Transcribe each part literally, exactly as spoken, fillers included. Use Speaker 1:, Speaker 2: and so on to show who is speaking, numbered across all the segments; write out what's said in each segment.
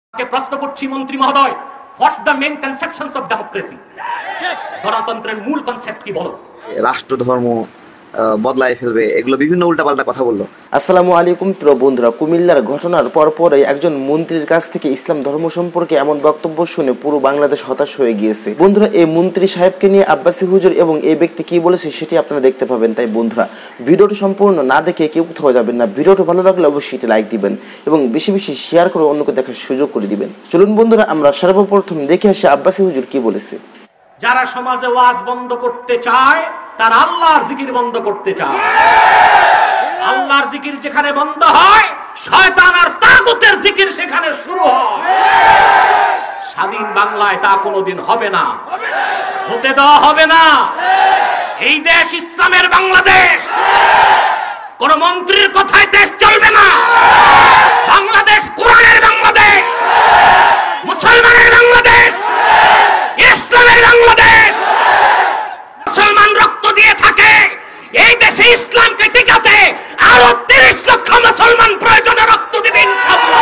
Speaker 1: প্রশ্ন করছি মন্ত্রী মহোদয়, what's the main conceptions of democracy? গণতন্ত্রের মূল কনসেপ্ট কি বলো?
Speaker 2: রাষ্ট্রধর্ম বদলায় ফেলবে, এগুলো বিভিন্ন উল্টাপাল্টা কথা বললো।
Speaker 3: আসসালামু আলাইকুম প্রিয় বন্ধুরা, কুমিল্লার ঘটনার পরপরই একজন মন্ত্রীর কাছ থেকে ইসলাম ধর্ম সম্পর্কে এমন বক্তব্য শুনে পুরো বাংলাদেশ হতাশ হয়ে গিয়েছে। বন্ধুরা, এই মন্ত্রী সাহেবকে নিয়ে আব্বাসী হুজুর এবং এই ব্যক্তি কি বলেছে সেটি আপনারা দেখতে পাবেন। তাই বন্ধুরা, ভিডিওটি সম্পূর্ণ না দেখে কেউ কোথাও যাবেন না। ভিডিওটি ভালো লাগলে অবশ্যই লাইক দিবেন এবং বেশি বেশি শেয়ার করে অন্যকে দেখার সুযোগ করে দিবেন। চলুন বন্ধুরা, আমরা সর্বপ্রথম দেখে আসি আব্বাসী হুজুর কি বলেছে।
Speaker 1: যারা সমাজে ওয়াজ বন্ধ করতে চায় তারা আল্লাহর জিকির বন্ধ করতে চায়। আল্লাহর জিকির যেখানে বন্ধ হয়, শয়তান আর তাগুতের জিকির সেখানে শুরু হয়। স্বাধীন বাংলায় তা কোনোদিন হবে না, হতে দেওয়া হবে না। এই দেশ ইসলামের বাংলাদেশ, কোন মন্ত্রীর কথায় দেশ চলবে না। বাংলাদেশ কোরআনের বাংলাদেশ, মুসলমানের বাংলাদেশ, ইসলামের বাংলাদেশ। মুসলমান রক্ত দিয়ে থাকে এই দেশে ইসলামকে টিকাতে আরো তিরিশ লক্ষ মুসলমান প্রয়োজনে রক্ত দিবে ইনশাআল্লাহ।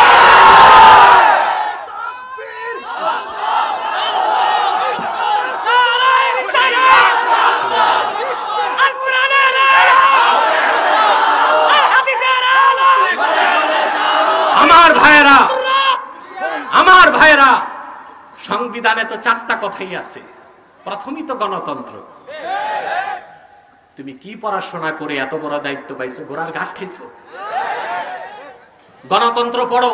Speaker 1: আমার ভাইয়েরা, আমার ভাইয়েরা, সংবিধানে তো চারটা কথাই আছে। প্রথমই তো গণতন্ত্র। তুমি কি পড়াশোনা করে এত বড় দায়িত্ব পাইছো? ঘোড়ার ঘাস খাইছো? গণতন্ত্র পড়ো।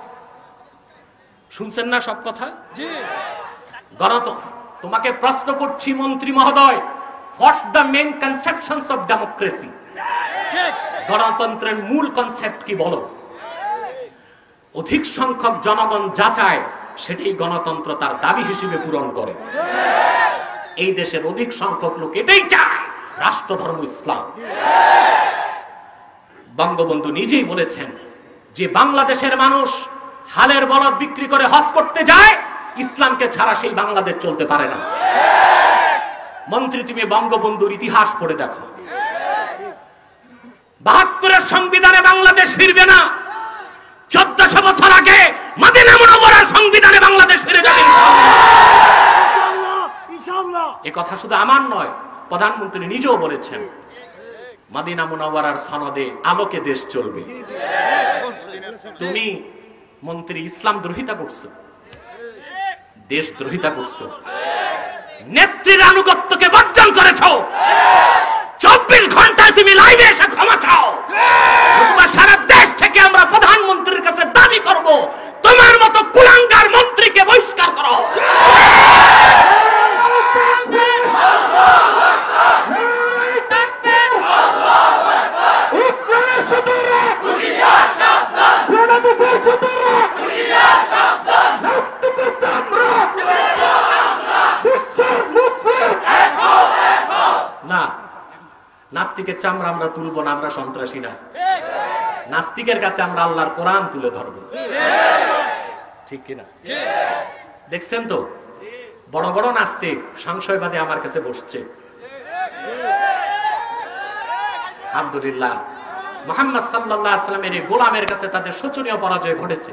Speaker 1: শুনছেন না সব কথা? গণতন্ত্র। তোমাকে প্রশ্ন করছি মন্ত্রী মহোদয়, what's the main conceptions of democracy? গণতন্ত্রের মূল কনসেপ্ট কি বলো? অধিক সংখ্যক জনগণ যা চায় সেটাই গণতন্ত্র তার দাবি হিসেবে পূরণ করে। এই দেশের অধিক সংখ্যক লোক এটাই চায়, রাষ্ট্রধর্ম ইসলাম। বঙ্গবন্ধু নিজেই বলেছেন যে বাংলাদেশের মানুষ হালের বলদ বিক্রি করে হজ করতে যায়, ইসলামকে ছাড়া সেই বাংলাদেশ চলতে পারে না। মন্ত্রী, তুমি বঙ্গবন্ধুর ইতিহাস পড়ে দেখো। বাহাত্তরের সংবিধানে বাংলাদেশ ফিরবে না, চোদ্দশো বছর আগে মদিনা মুনাওয়ারার সংবিধানে বাংলাদেশ ফিরে যাবে ইনশাআল্লাহ। এ কথা শুধু আমার নয়, প্রধানমন্ত্রী নিজেও বলেছেন মদিনা মুনাওয়ারার সনদে আলোকে দেশ চলবে। তুমি মন্ত্রী ইসলাম দ্রোহিতা করছো, দেশ দ্রোহিতা করছো, নেত্রীর আনুগত্যকে বর্জন করেছো। চব্বিশ ঘন্টায় তুমি লাইভে এসে ক্ষমা চাও। সারা দেশ থেকে আমরা প্রধানমন্ত্রীর কাছে দাবি করব, তোমার মতো কুলাঙ্গার মন্ত্রীকে বহিষ্কার করো। না, নাস্তিকের চামড়া আমরা তুলবো না, আমরা সন্ত্রাসী না। নাস্তিকের কাছে আমরা আল্লাহর কোরআন তুলে ধরবো, ঠিক কিনা? দেখছেন তো, বড় বড় নাস্তিক সংশয়বাদী আমার কাছে বসছে। আলহামদুলিল্লাহ, মুহাম্মদ সাল্লাল্লাহু আলাইহি ওয়াসাল্লামের গোলামের কাছে তাদের শোচনীয় পরাজয় ঘটেছে।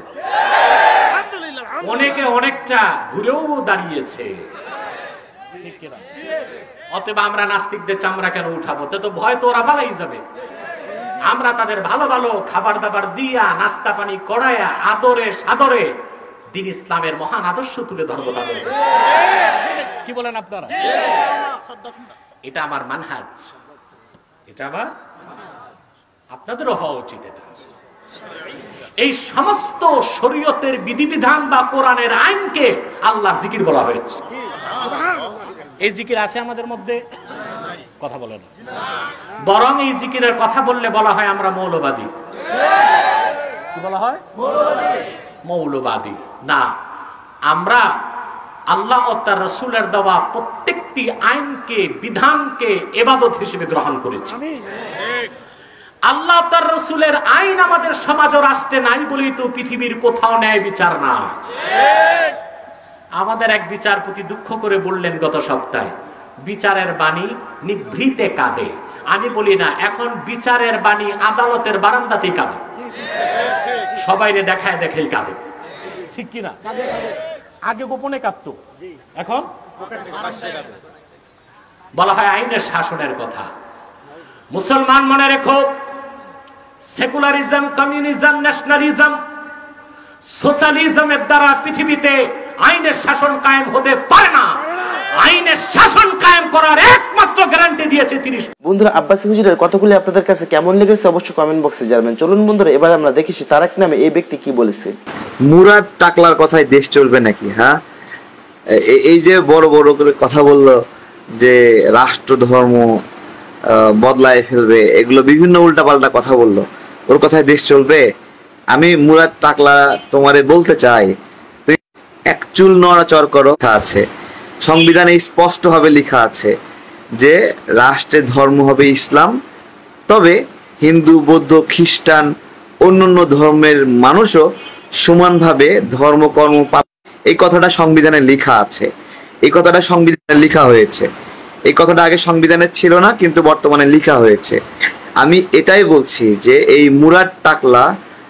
Speaker 1: অনেকে অনেকটা ঘুরেও দাঁড়িয়েছে, ঠিক কিনা? অতএব আমরা নাস্তিকদের চামড়া কেন উঠাবো? তো ভয় তো ওরা পালাই যাবে। আমরা তাদের ভালো ভালো খাবার দাবার দিয়া, নাস্তা পানি করায়া, আদরে সাদরে দ্বীন ইসলামের মহান আদর্শ তুলে ধরবো তাদের কাছে। কি বলেন আপনারা? এটা আমার মানহাজ, এটা আমার, আপনাদেরও হওয়া উচিত। এটা এই সমস্ত শরীয়তের বিধিবিধান বা কোরআনের আইনকে আল্লাহর জিকির বলা হয়েছে। এই জিকির আছে আমাদের মধ্যে? কথা বলে না। বরং এই জিকিরের কথা বললে বলা হয় আমরা মৌলবাদী। কি বলা হয়? মৌলবাদী না, আমরা আল্লাহ ও তার রাসূলের দেওয়া প্রত্যেকটি আইনকে, বিধানকে ইবাদত হিসেবে গ্রহণ করেছি। আল্লাহ তার রাসূলের আইন আমাদের সমাজ ও রাষ্ট্রে নাই বলেই তো পৃথিবীর কোথাও ন্যায় বিচার না। আমাদের এক বিচারপতি দুঃখ করে বললেন গত সপ্তাহে, বিচারের বাণী নিভৃতে কাঁদে। আমি বলি না, এখন বিচারের বাণী আদালতের বারান্দাতেই কাঁদে। সবাইরে দেখায় দেখেই কাঁদে। ঠিক কিনা? আগে গোপনে কাঁদত, এখন বলা হয় আইনের শাসনের কথা। মুসলমান মনে রেখো, সেকুলারিজম, কমিউনিজম, ন্যাশনালিজম, সোশ্যালিজমের দ্বারা পৃথিবীতে আইনের শাসন কায়েম হতে পারে না। আইনের শাসন কায়েম করার একমাত্র গ্যারান্টি দিয়েছে তিরিশ।
Speaker 3: বন্ধুরা, আব্বাসী হুজুরের কথাগুলি আপনাদের কাছে কেমন লেগেছে অবশ্যই কমেন্ট বক্সে জানাবেন। চলুন বন্ধুরা, এবার আমরা দেখেছি তারেক নামে এই ব্যক্তি কি বলেছে।
Speaker 2: মুরাদ টাকলার কথায় দেশ চলবে নাকি? হ্যাঁ, এই যে বড় বড় করে কথা বললো যে রাষ্ট্র ধর্ম বদলায় ফেলবে, এগুলো বিভিন্ন উল্টাপাল্টা কথা বললো, ওর কথায় দেশ চলবে? আমি মুরাদ টাকলা তোমারে বলতে চাই, তুমি এক চুল নড়াচড় করো। আছে সংবিধানে স্পষ্টভাবে লেখা আছে যে রাষ্ট্রের ধর্ম হবে ইসলাম, তবে হিন্দু, বৌদ্ধ, খ্রিস্টান, অন্যান্য ধর্মের মানুষও সমানভাবে ধর্মকর্ম পালন। এই কথাটা সংবিধানে লেখা আছে, এই কথাটা সংবিধানে লেখা হয়েছে। এই কথাটা আগে সংবিধানে ছিল না, কিন্তু বর্তমানে লেখা হয়েছে। আমি এটাই বলছি যে এই মুরাদ টাকলা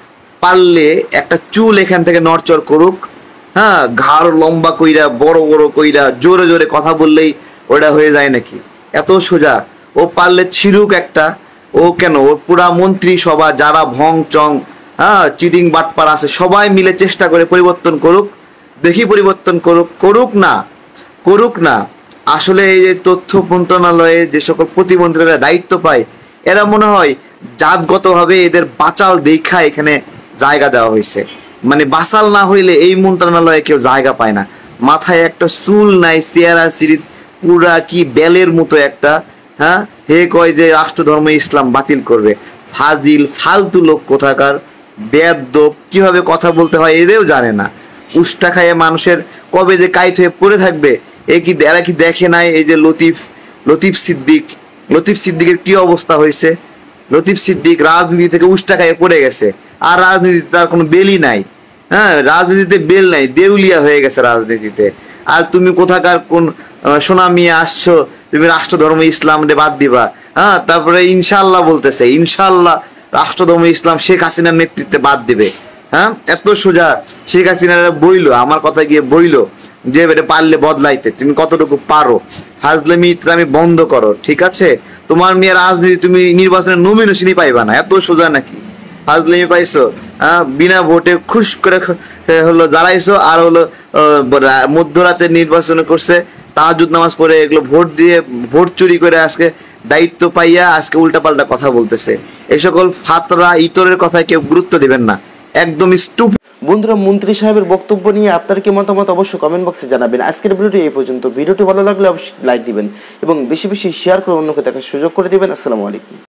Speaker 2: পারলে একটা চুল এখান থেকে নড়চড় করুক, হ্যাঁ, ঘাড় লম্বা কইরা বড় বড় কইরা জোরে জোরে কথা বললেই ওটা হয়ে যায় নাকি? এত সোজা? ও পারলে ছিলুক একটা, ও কেন, ওর পুরা মন্ত্রী সভা যারা ভং চং, হ্যাঁ, চিটিং বাটপার আছে, সবাই মিলে চেষ্টা করে পরিবর্তন করুক, দেখি পরিবর্তন করুক। করুক না, করুক না। আসলে এই যে তথ্য মন্ত্রণালয়ে যে সকল প্রতিমন্ত্রীরা দায়িত্ব পায়, এরা মনে হয় জাতগতভাবে এদের বাচাল দেখা এখানে জায়গা দেওয়া হয়েছে। মানে বাসাল না হইলে এই মন্ত্রণালয়ে কেউ জায়গা পায় না। মাথায় একটা চুল নাই, চেহারা সিঁড়ি পুরা কি বেলের মতো একটা, হ্যাঁ, হে কয় যে রাষ্ট্র ধর্ম ইসলাম বাতিল করবে। ফাজিল ফালতু লোক কোথাকার, বেয়াদব, কিভাবে কথা বলতে হয় এদেরও জানে না। উষ্টা খাইয়ে মানুষের কবে যে কাইট হয়ে পড়ে থাকবে, এ কি এরা কি দেখে নাই? এই যে লতিফ লতিফ সিদ্দিক, লতিফ সিদ্দিকের কি অবস্থা হয়েছে? লতিফ সিদ্দিক রাজনীতি থেকে উষ্টা খাইয়ে পড়ে গেছে, আর রাজনীতিতে তার কোনো বেলই নাই। হ্যাঁ, রাজনীতিতে বেল নাই, দেউলিয়া হয়ে গেছে রাজনীতিতে। আর তুমি কোথাকার কোন সোনা মিয়া আসছো, তুমি রাষ্ট্র ধর্ম ইসলাম রে বাদ দিবা? হ্যাঁ, তারপরে ইনশাল্লাহ বলতেছে, ইনশাল্লাহ রাষ্ট্র ধর্ম ইসলাম শেখ হাসিনার নেতৃত্বে বাদ দিবে। হ্যাঁ, এত সোজা শেখ হাসিনারা বইলো, আমার কথা গিয়ে বইলো যে এটা পারলে বদলাইতে। তুমি কতটুকু পারো? ফাজলামি ইতরামি বন্ধ করো, ঠিক আছে? তোমার মেয়ের রাজনীতি তুমি নির্বাচনের নমিনেশনই পাইবা না, এত সোজা নাকি? ফাজলামি পাইছো, হ্যাঁ, বিনা ভোটে খুশ করে হলো দাঁড়াইছো, আর হলো মধ্যরাতে নির্বাচন করছে, তাহাজ্জুদ নামাজ পড়ে এগুলো ভোট দিয়ে ভোট চুরি করে আজকে দায়িত্ব পাইয়া আজকে উল্টাপাল্টা কথা বলতেছে। এই সকল ফাতরা ইতরের কথায় কেউ গুরুত্ব দিবেন না, একদম স্টুপিড।
Speaker 3: বন্ধুরা, মন্ত্রী সাহেবের বক্তব্য নিয়ে আপনার কি মতামত অবশ্যই কমেন্ট বক্সে জানাবেন। আজকের ভিডিওটি এই পর্যন্ত। ভিডিওটি ভালো লাগলে অবশ্যই লাইক দিবেন এবং বেশি বেশি শেয়ার করে অন্যকে দেখার সুযোগ করে দিবেন। আসসালামু আলাইকুম।